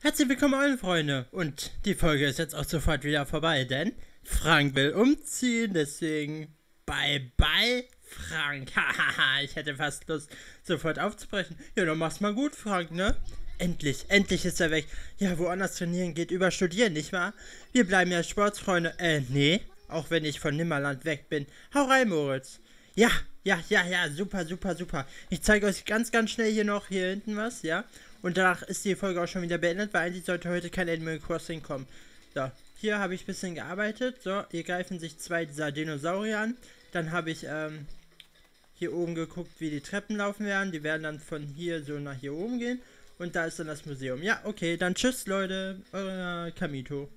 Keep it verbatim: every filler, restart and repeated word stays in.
Herzlich willkommen, alle Freunde. Und die Folge ist jetzt auch sofort wieder vorbei, denn Frank will umziehen, deswegen bye bye, Frank. Hahaha, ich hätte fast Lust, sofort aufzubrechen. Ja, dann mach's mal gut, Frank, ne? Endlich, endlich ist er weg. Ja, woanders trainieren geht über Studieren, nicht wahr? Wir bleiben ja Sportsfreunde. Äh, nee, auch wenn ich von Nimmerland weg bin. Hau rein, Moritz. Ja, ja, ja, ja, super, super, super. Ich zeige euch ganz, ganz schnell hier noch hier hinten was, ja? Und danach ist die Folge auch schon wieder beendet, weil eigentlich sollte heute kein Animal Crossing kommen. So, hier habe ich ein bisschen gearbeitet. So, hier greifen sich zwei dieser Dinosaurier an. Dann habe ich ähm, hier oben geguckt, wie die Treppen laufen werden. Die werden dann von hier so nach hier oben gehen. Und da ist dann das Museum. Ja, okay, dann tschüss, Leute. Euer Kamito.